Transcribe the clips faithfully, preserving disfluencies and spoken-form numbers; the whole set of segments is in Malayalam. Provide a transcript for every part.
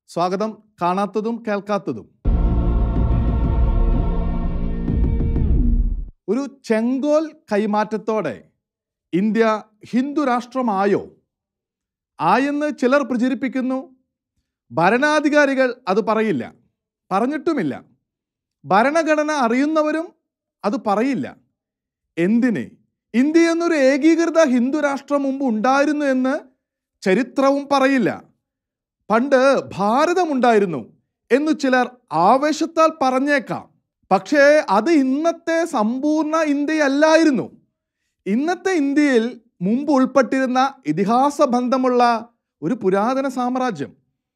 സ്വാഗതം. കാണാത്തതും കേൾക്കാത്തതും. ഒരു ചെങ്കോൽ കൈമാറ്റത്തോടെ ഇന്ത്യ ഹിന്ദു രാഷ്ട്രമായോ? ആയെന്ന് ചിലർ പ്രചരിപ്പിക്കുന്നു. ഭരണാധികാരികൾ അത് പറയില്ല, പറഞ്ഞിട്ടുമില്ല. ഭരണഘടന അറിയുന്നവരും അത് പറയില്ല. എന്തിന്? ഇന്ത്യ എന്നൊരു ഏകീകൃത ഹിന്ദു രാഷ്ട്രം മുമ്പ് ഉണ്ടായിരുന്നു എന്ന് ചരിത്രവും പറയില്ല. പണ്ട് ഭാരതമുണ്ടായിരുന്നു എന്ന് ചിലർ ആവേശത്താൽ പറഞ്ഞേക്കാം. പക്ഷേ അത് ഇന്നത്തെ സമ്പൂർണ്ണ ഇന്ത്യയല്ലായിരുന്നു. ഇന്നത്തെ ഇന്ത്യയിൽ മുമ്പ് ഉൾപ്പെട്ടിരുന്ന ഇതിഹാസ ബന്ധമുള്ള ഒരു പുരാതന സാമ്രാജ്യം.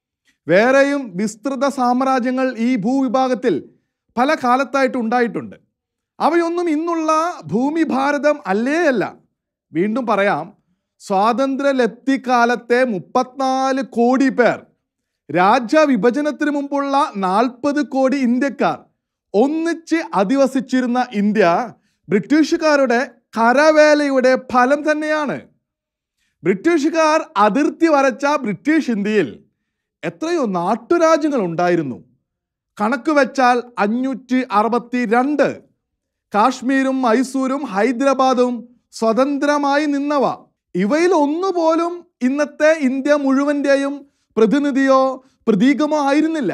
വേറെയും വിസ്തൃത സാമ്രാജ്യങ്ങൾ ഈ ഭൂവിഭാഗത്തിൽ പല കാലത്തായിട്ട് ഉണ്ടായിട്ടുണ്ട്. അവയൊന്നും ഇന്നുള്ള ഭൂമി ഭാരതം അല്ലേ അല്ല. വീണ്ടും പറയാം, സ്വാതന്ത്ര്യലബ്ധി കാലത്തെ മുപ്പത്തിനാല് കോടി പേർ, രാജ്യവിഭജനത്തിന് മുമ്പുള്ള നാൽപ്പത് കോടി ഇന്ത്യക്കാർ ഒന്നിച്ച് അധിവസിച്ചിരുന്ന ഇന്ത്യ ബ്രിട്ടീഷുകാരുടെ കരവേലയുടെ ഫലം തന്നെയാണ്. ബ്രിട്ടീഷുകാർ അതിർത്തി വരച്ച ബ്രിട്ടീഷ് ഇന്ത്യയിൽ എത്രയോ നാട്ടുരാജ്യങ്ങൾ ഉണ്ടായിരുന്നു. കണക്ക് വെച്ചാൽ അഞ്ഞൂറ്റി അറുപത്തി രണ്ട്. കാശ്മീരും മൈസൂരും ഹൈദരാബാദും സ്വതന്ത്രമായി നിന്നവ. ഇവയിൽ ഒന്നുപോലും ഇന്നത്തെ ഇന്ത്യ മുഴുവൻ്റെയും പ്രതിനിധിയോ പ്രതീകമോ ആയിരുന്നില്ല.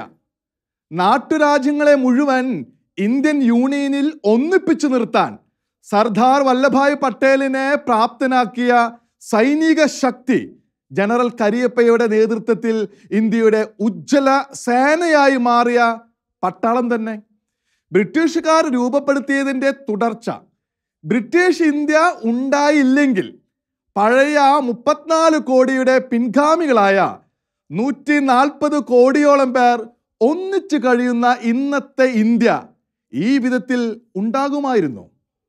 നാട്ടുരാജ്യങ്ങളെ മുഴുവൻ ഇന്ത്യൻ യൂണിയനിൽ ഒന്നിപ്പിച്ചു നിർത്താൻ സർദാർ വല്ലഭായ് പട്ടേലിനെ പ്രാപ്തനാക്കിയ സൈനിക ശക്തി ജനറൽ കരിയപ്പയുടെ നേതൃത്വത്തിൽ ഇന്ത്യയുടെ ഉജ്ജ്വല സേനയായി മാറിയ പട്ടാളം തന്നെ. ബ്രിട്ടീഷുകാർ രൂപപ്പെടുത്തിയതിൻ്റെ തുടർച്ച. ബ്രിട്ടീഷ് ഇന്ത്യ ഉണ്ടായില്ലെങ്കിൽ പഴയ മുപ്പത്തിനാല് കോടിയുടെ പിൻഗാമികളായ നൂറ്റി നാൽപ്പത് കോടിയോളം പേർ ഒന്നിച്ചു കഴിയുന്ന ഇന്നത്തെ ഇന്ത്യ ഈ വിധത്തിൽ ഉണ്ടാകുമായിരുന്നു.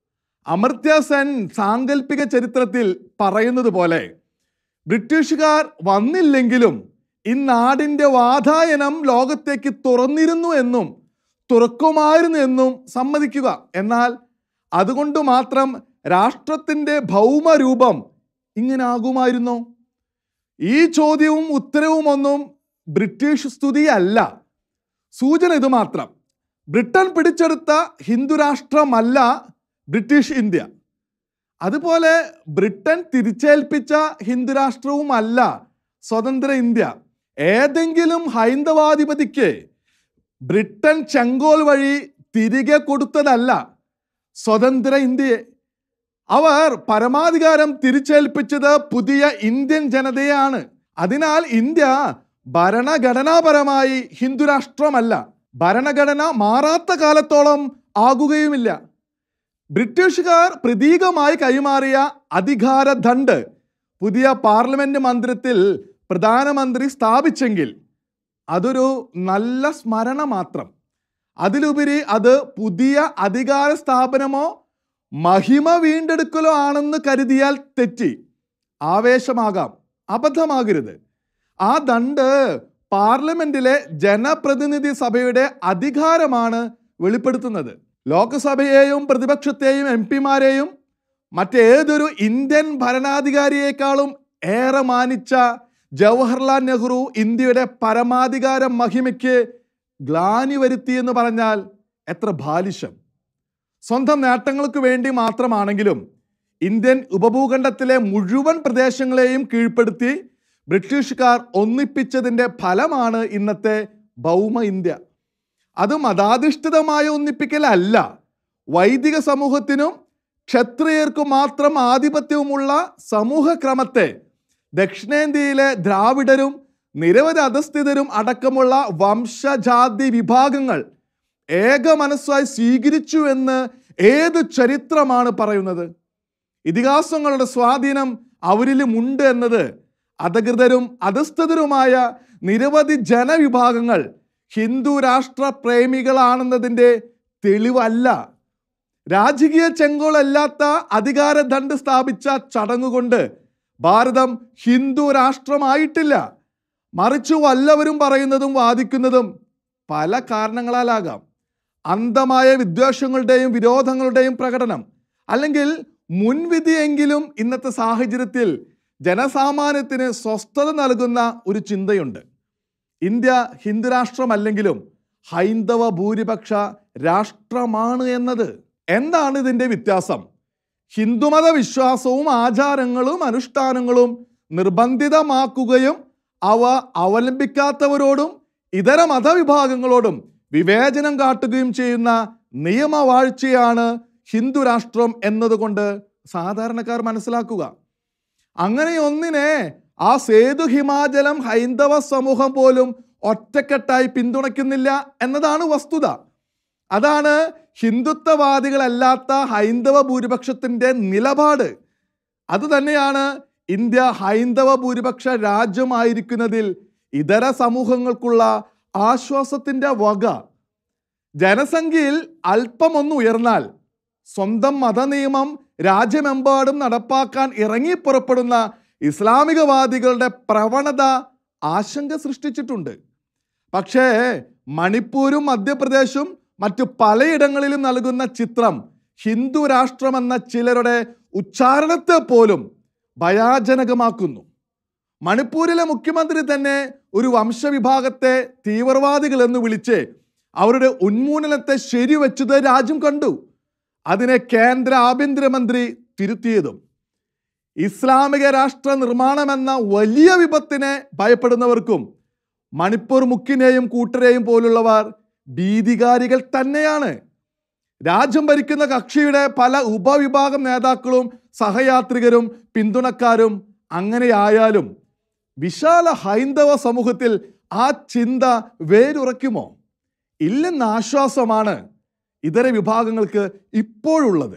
അമർത്യ സെൻ സാങ്കല്പിക ചരിത്രത്തിൽ പറയുന്നത് പോലെ, ബ്രിട്ടീഷുകാർ വന്നില്ലെങ്കിലും ഈ നാടിൻ്റെ വാതായനം ലോകത്തേക്ക് തുറന്നിരുന്നു എന്നും തുറക്കുമായിരുന്നു എന്നും സമ്മതിക്കുക. എന്നാൽ അതുകൊണ്ട് മാത്രം രാഷ്ട്രത്തിൻ്റെ ഭൗമരൂപം ഇങ്ങനെ ആകുമായിരുന്നോ? ഈ ചോദ്യവും ഉത്തരവും ഒന്നും ബ്രിട്ടീഷ് സ്തുതിയല്ല. സൂചന ഇത് മാത്രം: ബ്രിട്ടൻ പിടിച്ചെടുത്ത ഹിന്ദു രാഷ്ട്രമല്ല ബ്രിട്ടീഷ് ഇന്ത്യ. അതുപോലെ ബ്രിട്ടൻ തിരിച്ചേൽപ്പിച്ച ഹിന്ദു രാഷ്ട്രവുമല്ല സ്വതന്ത്ര ഇന്ത്യ. ഏതെങ്കിലും ഹൈന്ദവാധിപതിക്ക് ബ്രിട്ടൻ ചെങ്കോൽ വഴി തിരികെ കൊടുത്തതല്ല സ്വതന്ത്ര ഇന്ത്യയെ. അവർ പരമാധികാരം തിരിച്ചേൽപ്പിച്ചത് പുതിയ ഇന്ത്യൻ ജനതയാണ്. അതിനാൽ ഇന്ത്യ ഭരണഘടനാപരമായി ഹിന്ദു രാഷ്ട്രമല്ല. ഭരണഘടന മാറാത്ത കാലത്തോളം ആകുകയുമില്ല. ബ്രിട്ടീഷുകാർ പ്രതീകമായി കൈമാറിയ അധികാര ദണ്ഡ് പുതിയ പാർലമെന്റ് മന്ദിരത്തിൽ പ്രധാനമന്ത്രി സ്ഥാപിച്ചെങ്കിൽ അതൊരു നല്ല സ്മരണ മാത്രം. അതിലുപരി അത് പുതിയ അധികാര സ്ഥാപനമോ മഹിമ വീണ്ടെടുക്കലോ ആണെന്ന് കരുതിയാൽ തെറ്റി. ആവേശമാകാം, അബദ്ധമാകരുത്. ആ ദണ്ഡ് പാർലമെന്റിലെ ജനപ്രതിനിധി സഭയുടെ അധികാരമാണ് വെളിപ്പെടുത്തുന്നത്. ലോക്സഭയെയും പ്രതിപക്ഷത്തെയും എം പിമാരെയും മറ്റേതൊരു ഇന്ത്യൻ ഭരണാധികാരിയേക്കാളും ഏറെ മാനിച്ച ജവഹർലാൽ നെഹ്റു ഇന്ത്യയുടെ പരമാധികാര മഹിമയ്ക്ക് ഗ്ലാനി വരുത്തിയെന്ന് പറഞ്ഞാൽ എത്ര ബാലിശം. സ്വന്തം നേട്ടങ്ങൾക്ക് വേണ്ടി മാത്രമാണെങ്കിലും ഇന്ത്യൻ ഉപഭൂഖണ്ഡത്തിലെ മുഴുവൻ പ്രദേശങ്ങളെയും കീഴ്പ്പെടുത്തി ബ്രിട്ടീഷുകാർ ഒന്നിപ്പിച്ചതിൻ്റെ ഫലമാണ് ഇന്നത്തെ ഭൗമ ഇന്ത്യ. അത് മതാധിഷ്ഠിതമായ ഒന്നിപ്പിക്കലല്ല. വൈദിക സമൂഹത്തിനും ക്ഷത്രിയർക്കും മാത്രം ആധിപത്യവുമുള്ള സമൂഹക്രമത്തെ ദക്ഷിണേന്ത്യയിലെ ദ്രാവിഡരും നിരവധി അധസ്ഥിതരും അടക്കമുള്ള വംശജാതി വിഭാഗങ്ങൾ ഏക മനസ്സായി സ്വീകരിച്ചു എന്ന് ഏത് ചരിത്രമാണ് പറയുന്നത്? ഇതിഹാസങ്ങളുടെ സ്വാധീനം അവരിലുമുണ്ട് എന്നത് അധകൃതരും അധസ്ഥിതരുമായ നിരവധി ജനവിഭാഗങ്ങൾ ഹിന്ദു രാഷ്ട്ര പ്രേമികളാണെന്നതിൻ്റെ തെളിവല്ല. രാജകീയ ചെങ്കോളല്ലാത്ത അധികാര ദണ്ഡ് സ്ഥാപിച്ച ചടങ്ങുകൊണ്ട് ഭാരതം ഹിന്ദു രാഷ്ട്രമായിട്ടില്ല. മറിച്ച് വല്ലവരും പറയുന്നതും വാദിക്കുന്നതും പല കാരണങ്ങളാലാകാം. അന്ധമായ വിദ്വേഷങ്ങളുടെയും വിരോധങ്ങളുടെയും പ്രകടനം, അല്ലെങ്കിൽ മുൻവിധിയെങ്കിലും ഇന്നത്തെ സാഹചര്യത്തിൽ ജനസാമാന്യത്തിന് സ്വസ്ഥത നൽകുന്ന ഒരു ചിന്തയുണ്ട്. ഇന്ത്യ ഹിന്ദുരാഷ്ട്രമല്ലെങ്കിലും ഹൈന്ദവ ഭൂരിപക്ഷ രാഷ്ട്രമാണ് എന്നത്. എന്താണ് ഇതിൻ്റെ വ്യത്യാസം? ഹിന്ദുമത വിശ്വാസവും ആചാരങ്ങളും അനുഷ്ഠാനങ്ങളും നിർബന്ധിതമാക്കുകയും അവ അവലംബിക്കാത്തവരോടും ഇതര മതവിഭാഗങ്ങളോടും വിവേചനം കാട്ടുകയും ചെയ്യുന്ന നിയമവാഴ്ചയാണ് ഹിന്ദുരാഷ്ട്രം എന്നതുകൊണ്ട് സാധാരണക്കാർ മനസ്സിലാക്കുക. അങ്ങനെ ഒന്നിനെ ആ സേതു ഹിമാചലം ഹൈന്ദവ സമൂഹം പോലും ഒറ്റക്കെട്ടായി പിന്തുണയ്ക്കുന്നില്ല എന്നതാണ് വസ്തുത. അതാണ് ഹിന്ദുത്വവാദികളല്ലാത്ത ഹൈന്ദവ ഭൂരിപക്ഷത്തിൻ്റെ നിലപാട്. അതുതന്നെയാണ് ഇന്ത്യ ഹൈന്ദവ ഭൂരിപക്ഷ രാജ്യമായിരിക്കുന്നതിൽ ഇതര സമൂഹങ്ങൾക്കുള്ള ആശ്വാസത്തിൻ്റെ വക. ജനസംഖ്യയിൽ അല്പമൊന്ന് ഉയർന്നാൽ സ്വന്തം മതനിയമം രാജ്യമെമ്പാടും നടപ്പാക്കാൻ ഇറങ്ങി പുറപ്പെടുന്ന ഇസ്ലാമികവാദികളുടെ പ്രവണത ആശങ്ക സൃഷ്ടിച്ചിട്ടുണ്ട്. പക്ഷേ മണിപ്പൂരും മധ്യപ്രദേശും മറ്റു പലയിടങ്ങളിലും നൽകുന്ന ചിത്രം ഹിന്ദു രാഷ്ട്രമെന്ന ചിലരുടെ ഉച്ചാരണത്തെ പോലും ഭയാജനകമാക്കുന്നു. മണിപ്പൂരിലെ മുഖ്യമന്ത്രി തന്നെ ഒരു വംശവിഭാഗത്തെ തീവ്രവാദികൾ എന്ന് വിളിച്ച് അവരുടെ ഉന്മൂലനത്തെ ശരിവെച്ചത് രാജ്യം കണ്ടു. അതിനെ കേന്ദ്ര ആഭ്യന്തരമന്ത്രി തിരുത്തിയതും. ഇസ്ലാമിക രാഷ്ട്ര നിർമ്മാണമെന്ന വലിയ വിപത്തിനെ ഭയപ്പെടുന്നവർക്കും മണിപ്പൂർ മുഖ്യനെയും കൂട്ടരെയും പോലുള്ളവർ ഭീതികാരികൾ തന്നെയാണ്. രാജ്യം ഭരിക്കുന്ന കക്ഷിയുടെ പല ഉപവിഭാഗം നേതാക്കളും സഹയാത്രികരും പിന്തുണക്കാരും അങ്ങനെയായാലും വിശാല ഹൈന്ദവ സമൂഹത്തിൽ ആ ചിന്ത വേരുറയ്ക്കുമോ? ഇല്ലെന്ന ആശ്വാസമാണ് ഇതര വിഭാഗങ്ങൾക്ക് ഇപ്പോഴുള്ളത്.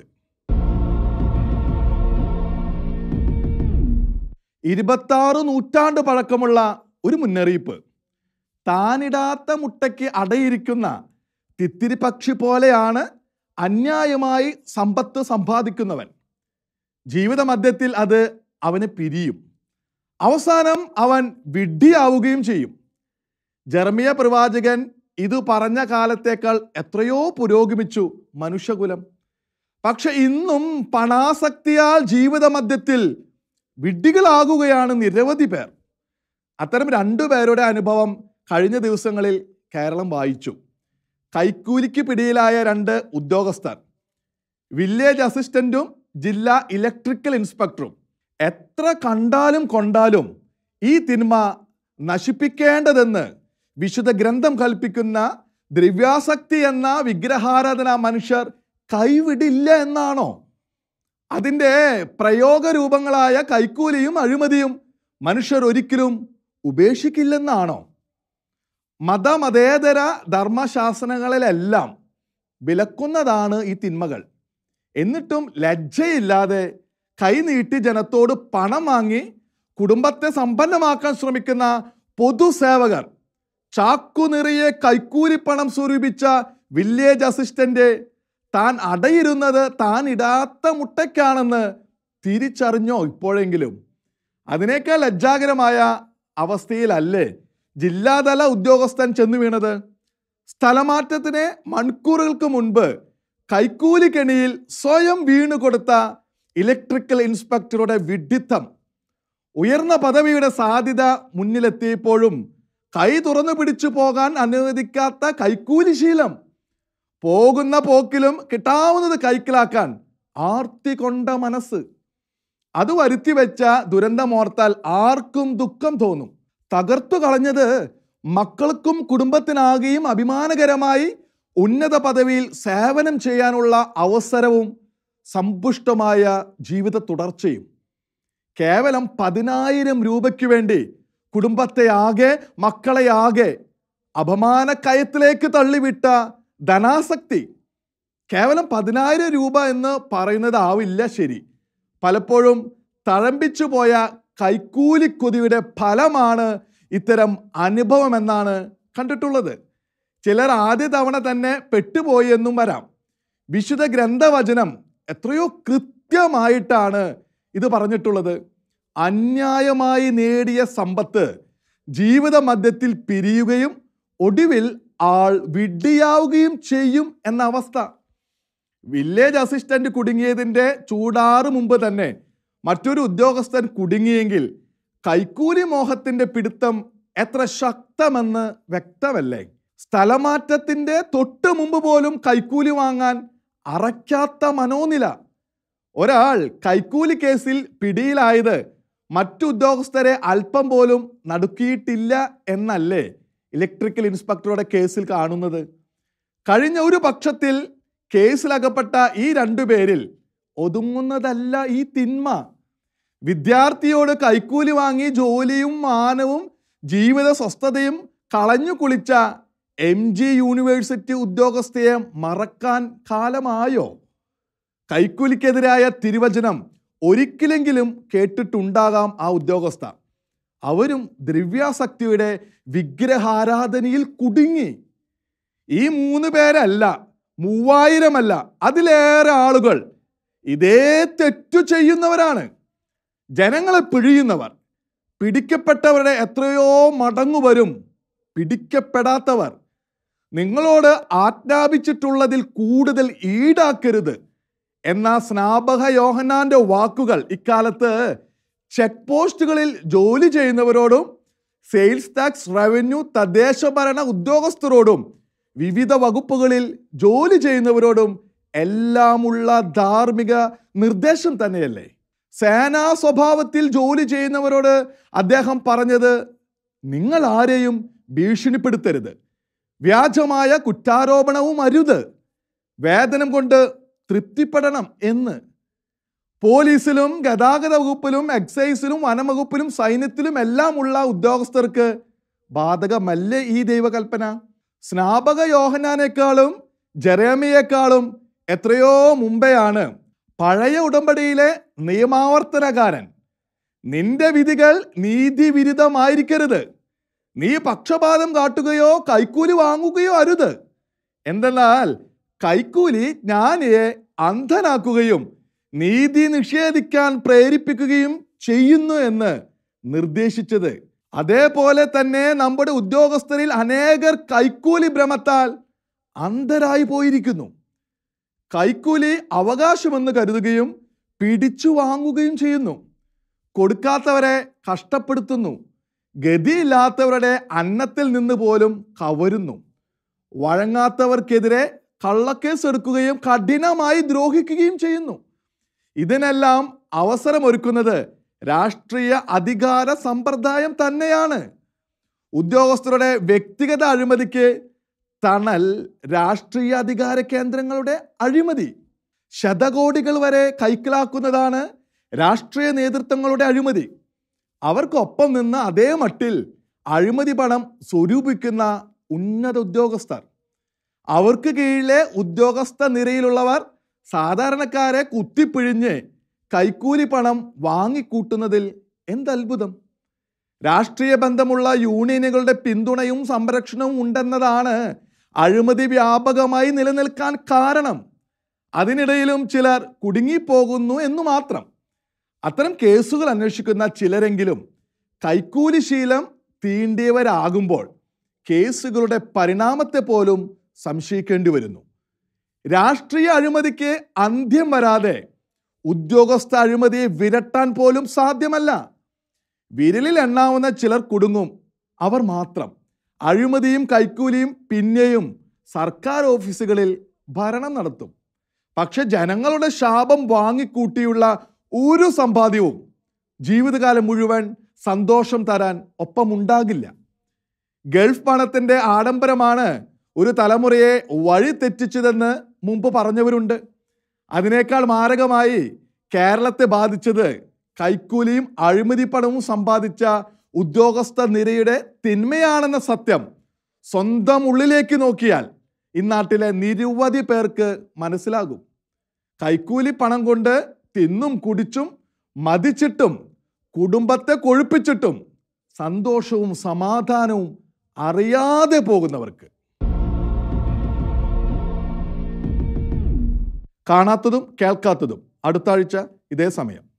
ഇരുപത്താറ് നൂറ്റാണ്ട് പഴക്കമുള്ള ഒരു മുന്നറിയിപ്പ്. താനിടാത്ത മുട്ടയ്ക്ക് അടയിരിക്കുന്ന തിത്തിരി പക്ഷി പോലെയാണ് അന്യായമായി സമ്പത്ത് സമ്പാദിക്കുന്നവൻ. ജീവിത മധ്യത്തിൽ അത് അവന് പിരിയും. അവസാനം അവൻ വിഡ്ഢിയാവുകയും ചെയ്യും. ജെറമിയ പ്രവാചകൻ ഇത് പറഞ്ഞ കാലത്തേക്കാൾ എത്രയോ പുരോഗമിച്ചു മനുഷ്യകുലം. പക്ഷെ ഇന്നും പണാസക്തിയാൽ ജീവിത മധ്യത്തിൽ വിഡ്ഢികളാകുകയാണ് നിരവധി പേർ. അത്തരം രണ്ടു പേരുടെ അനുഭവം കഴിഞ്ഞ ദിവസങ്ങളിൽ കേരളം വായിച്ചു. കൈക്കൂലിക്ക് പിടിയിലായ രണ്ട് ഉദ്യോഗസ്ഥർ, വില്ലേജ് അസിസ്റ്റന്റും ജില്ലാ ഇലക്ട്രിക്കൽ ഇൻസ്പെക്ടറും. എത്ര കണ്ടാലും കൊണ്ടാലും ഈ തിന്മ നശിപ്പിക്കേണ്ടതെന്ന് വിശുദ്ധ ഗ്രന്ഥം കൽപ്പിക്കുന്ന ദ്രവ്യാസക്തി എന്ന വിഗ്രഹാരാധന മനുഷ്യർ കൈവിടില്ല എന്നാണോ? അതിൻ്റെ പ്രയോഗരൂപങ്ങളായ കൈക്കൂലിയും അഴിമതിയും മനുഷ്യർ ഒരിക്കലും ഉപേക്ഷിക്കില്ലെന്നാണോ? മതമതേതര ധർമ്മശാസ്ത്രങ്ങളിലെല്ലാം വിലക്കുന്നതാണ് ഈ തിന്മകൾ. എന്നിട്ടും ലജ്ജയില്ലാതെ കൈനീട്ടി ജനത്തോട് പണം വാങ്ങി കുടുംബത്തെ സമ്പന്നമാക്കാൻ ശ്രമിക്കുന്ന പൊതുസേവകർ, ചാക്കു നിറയെ കൈക്കൂലിപ്പണം സ്വരൂപിച്ച വില്ലേജ് അസിസ്റ്റന്റ് താൻ അടയിരുന്നത് താൻ ഇടാത്ത മുട്ടയ്ക്കാണെന്ന് തിരിച്ചറിഞ്ഞോ ഇപ്പോഴെങ്കിലും? അതിനേക്കാൾ ലജ്ജാകരമായ അവസ്ഥയിലല്ലേ ജില്ലാതല ഉദ്യോഗസ്ഥൻ ചെന്നു വീണത്? സ്ഥലമാറ്റത്തിന് മണിക്കൂറുകൾക്ക് മുൻപ് കൈക്കൂലി കെണിയിൽ സ്വയം വീണു കൊടുത്ത ഇലക്ട്രിക്കൽ ഇൻസ്പെക്ടറുടെ വിഡ്ഢിത്തം. ഉയർന്ന പദവിയുടെ സാധ്യത മുന്നിലെത്തിയപ്പോഴും കൈ തുറന്നു പിടിച്ചു പോകാൻ അനുവദിക്കാത്ത കൈക്കൂലി ശീലം. പോകുന്ന പോക്കിലും കിട്ടാവുന്നത് കൈക്കലാക്കാൻ ആർത്തി കൊണ്ട മനസ്സ്. അത് വരുത്തി വെച്ച ദുരന്തമോർത്താൽ ആർക്കും ദുഃഖം തോന്നും. തകർത്തു കളഞ്ഞത് മക്കൾക്കും കുടുംബത്തിനാകെയും അഭിമാനകരമായി ഉന്നത പദവിയിൽ സേവനം ചെയ്യാനുള്ള അവസരവും സമ്പുഷ്ടമായ ജീവിത തുടർച്ചയും. കേവലം പതിനായിരം രൂപയ്ക്ക് വേണ്ടി കുടുംബത്തെ ആകെ മക്കളെ ആകെ അപമാനക്കയത്തിലേക്ക് തള്ളിവിട്ട ധനാസക്തി. കേവലം പതിനായിരം രൂപ എന്ന് പറയുന്നത് ആവില്ല ശരി. പലപ്പോഴും തഴമ്പിച്ചു പോയ കൈക്കൂലിക്കൊതിയുടെ ഫലമാണ് ഇത്തരം അനുഭവം എന്നാണ് കണ്ടിട്ടുള്ളത്. ചിലർ ആദ്യ തവണ തന്നെ പെട്ടുപോയി എന്നും വരാം. വിശുദ്ധ ഗ്രന്ഥവചനം എത്രയോ കൃത്യമായിട്ടാണ് ഇത് പറഞ്ഞിട്ടുള്ളത്. അന്യായമായി നേടിയ സമ്പത്ത് ജീവിത മധ്യത്തിൽ പിരിയുകയും ഒടുവിൽ ആൾ വിഡ്ഢിയാവുകയും ചെയ്യും എന്ന അവസ്ഥ. വില്ലേജ് അസിസ്റ്റന്റ് കുടുങ്ങിയതിൻ്റെ ചൂടാറ് മുമ്പ് തന്നെ മറ്റൊരു ഉദ്യോഗസ്ഥൻ കുടുങ്ങിയെങ്കിൽ കൈക്കൂലി മോഹത്തിൻ്റെ പിടുത്തം എത്ര ശക്തമെന്ന് വ്യക്തമല്ലേ? സ്ഥലമാറ്റത്തിന്റെ തൊട്ട് മുമ്പ് പോലും കൈക്കൂലി വാങ്ങാൻ അറയ്ക്കാത്ത മനോനില. ഒരാൾ കൈക്കൂലി കേസിൽ പിടിയിലായത് മറ്റു ഉദ്യോഗസ്ഥരെ അല്പം പോലും നടുക്കിയിട്ടില്ല എന്നല്ലേ ഇലക്ട്രിക്കൽ ഇൻസ്പെക്ടറുടെ കേസിൽ കാണുന്നത്? കഴിഞ്ഞ ഒരു പക്ഷത്തിൽ കേസിലകപ്പെട്ട ഈ രണ്ടുപേരിൽ ഒതുങ്ങുന്നതല്ല ഈ തിന്മ. വിദ്യാർത്ഥിയോട് കൈക്കൂലി വാങ്ങി ജോലിയും മാനവും ജീവിത സ്വസ്ഥതയും കളഞ്ഞു കുളിച്ച എം ജി യൂണിവേഴ്സിറ്റി ഉദ്യോഗസ്ഥയെ മറക്കാൻ കാലമായോ? കൈക്കൂലിക്കെതിരായ തിരുവചനം ഒരിക്കലെങ്കിലും കേട്ടിട്ടുണ്ടാകാം ആ ഉദ്യോഗസ്ഥ. അവരും ദ്രവ്യാസക്തിയുടെ വിഗ്രഹാരാധനയിൽ കുടുങ്ങി. ഈ മൂന്ന് പേരല്ല, മൂവായിരമല്ല, അതിലേറെ ആളുകൾ ഇതേ തെറ്റു ചെയ്യുന്നവരാണ്. ജനങ്ങളെ പിഴിയുന്നവർ. പിടിക്കപ്പെട്ടവരുടെ എത്രയോ മടങ്ങു വരും പിടിക്കപ്പെടാത്തവർ. നിങ്ങളോട് ആജ്ഞാപിച്ചിട്ടുള്ളതിൽ കൂടുതൽ ഈടാക്കരുത് എന്ന സ്നാപക യോഹന്നാന്റെ വാക്കുകൾ ഇക്കാലത്ത് ചെക്ക് പോസ്റ്റുകളിൽ ജോലി ചെയ്യുന്നവരോടും സെയിൽസ് ടാക്സ്, റവന്യൂ, തദ്ദേശ ഭരണ ഉദ്യോഗസ്ഥരോടും വിവിധ വകുപ്പുകളിൽ ജോലി ചെയ്യുന്നവരോടും എല്ലാമുള്ള ധാർമ്മിക നിർദ്ദേശം തന്നെയല്ലേ? സേനാ സ്വഭാവത്തിൽ ജോലി ചെയ്യുന്നവരോട് അദ്ദേഹം പറഞ്ഞത്, നിങ്ങൾ ആരെയും ഭീഷണിപ്പെടുത്തരുത്, വ്യാജമായ കുറ്റാരോപണവും അരുത്, വേതനം കൊണ്ട് തൃപ്തിപ്പെടണം എന്ന്. പോലീസിലും ഗതാഗത വകുപ്പിലും എക്സൈസിലും വനംവകുപ്പിലും സൈന്യത്തിലും എല്ലാം ഉള്ള ഉദ്യോഗസ്ഥർക്ക് ബാധകമല്ലേ ഈ ദൈവകൽപ്പന? സ്നാപക യോഹന്നാനേക്കാളും ജെറേമിയേക്കാളും എത്രയോ മുമ്പെയാണ് പഴയ ഉടമ്പടിയിലെ നിയമാവർത്തനകാരൻ നിന്റെ വിധികൾ നീതിവിരുദ്ധമായിരിക്കരുത്, നീ പക്ഷപാതം കാട്ടുകയോ കൈക്കൂലി വാങ്ങുകയോ അരുത്, എന്തെന്നാൽ കൈക്കൂലി ജ്ഞാനിയെ അന്ധനാക്കുകയും നീതി നിഷേധിക്കാൻ പ്രേരിപ്പിക്കുകയും ചെയ്യുന്നു എന്ന് നിർദ്ദേശിച്ചത്. അതേപോലെ തന്നെ നമ്മുടെ ഉദ്യോഗസ്ഥരിൽ അനേകർ കൈക്കൂലി ഭ്രമത്താൽ അന്ധരായി പോയിരിക്കുന്നു. കൈക്കൂലി അവകാശമെന്ന് കരുതുകയും പിടിച്ചു വാങ്ങുകയും ചെയ്യുന്നു. കൊടുക്കാത്തവരെ കഷ്ടപ്പെടുത്തുന്നു. ഗതിയില്ലാത്തവരുടെ അന്നത്തിൽ നിന്ന് പോലും കവരുന്നു. വഴങ്ങാത്തവർക്കെതിരെ കള്ളക്കേസ് എടുക്കുകയും കഠിനമായി ദ്രോഹിക്കുകയും ചെയ്യുന്നു. ഇതിനെല്ലാം അവസരമൊരുക്കുന്നത് രാഷ്ട്രീയ അധികാര സമ്പ്രദായം തന്നെയാണ്. ഉദ്യോഗസ്ഥരുടെ വ്യക്തിഗത അഴിമതിക്ക് തണൽ രാഷ്ട്രീയ അധികാര കേന്ദ്രങ്ങളുടെ അഴിമതി. ശതകോടികൾ വരെ കൈക്കലാക്കുന്നതാണ് രാഷ്ട്രീയ നേതൃത്വങ്ങളുടെ അഴിമതി. അവർക്കൊപ്പം നിന്ന് അതേ മട്ടിൽ അഴിമതി പണം സ്വരൂപിക്കുന്ന ഉന്നത ഉദ്യോഗസ്ഥർ, അവർക്ക് കീഴിലെ ഉദ്യോഗസ്ഥ നിരയിലുള്ളവർ സാധാരണക്കാരെ കുത്തിപ്പിഴിഞ്ഞ് കൈക്കൂലി പണം വാങ്ങിക്കൂട്ടുന്നതിൽ എന്തത്ഭുതം? രാഷ്ട്രീയ ബന്ധമുള്ള യൂണിയനുകളുടെ പിന്തുണയും സംരക്ഷണവും ഉണ്ടെന്നതാണ് അഴിമതി വ്യാപകമായി നിലനിൽക്കാൻ കാരണം. അതിനിടയിലും ചിലർ കുടുങ്ങിപ്പോകുന്നു എന്നു മാത്രം. അത്തരം കേസുകൾ അന്വേഷിക്കുന്ന ചിലരെങ്കിലും കൈക്കൂലി ശീലം തീണ്ടിയവരാകുമ്പോൾ കേസുകളുടെ പരിണാമത്തെ പോലും സംശയിക്കേണ്ടി വരുന്നു. രാഷ്ട്രീയ അഴിമതിക്ക് അന്ത്യം വരാതെ ഉദ്യോഗസ്ഥ അഴിമതിയെ വിരട്ടാൻ പോലും സാധ്യമല്ല. വിരലിൽ എണ്ണാവുന്ന ചിലർ കുടുങ്ങും, അവർ മാത്രം. അഴിമതിയും കൈക്കൂലിയും പിന്നെയും സർക്കാർ ഓഫീസുകളിൽ ഭരണം നടത്തും. പക്ഷെ ജനങ്ങളുടെ ശാപം വാങ്ങിക്കൂട്ടിയുള്ള ഒരു സമ്പാദ്യവും ജീവിതകാലം മുഴുവൻ സന്തോഷം തരാൻ ഒപ്പമുണ്ടാകില്ല. ഗൾഫ് പണത്തിൻ്റെ ആഡംബരമാണ് ഒരു തലമുറയെ വഴി തെറ്റിച്ചതെന്ന് മുമ്പ് പറഞ്ഞവരുണ്ട്. അതിനേക്കാൾ മാരകമായി കേരളത്തെ ബാധിച്ചത് കൈക്കൂലിയും അഴിമതി പണവും സമ്പാദിച്ച ഉദ്യോഗസ്ഥ നിരയുടെ തിന്മയാണെന്ന സത്യം സ്വന്തം ഉള്ളിലേക്ക് നോക്കിയാൽ ഇന്നാട്ടിലെ നിരവധി പേർക്ക് മനസ്സിലാകും. കൈക്കൂലി പണം കൊണ്ട് തിന്നും കുടിച്ചും മതിച്ചിട്ടും കുടുംബത്തെ കൊഴുപ്പിച്ചിട്ടും സന്തോഷവും സമാധാനവും അറിയാതെ പോകുന്നവർക്ക്. കാണാത്തതും കേൾക്കാത്തതും അടുത്ത ആഴ്ച ഇതേ സമയം.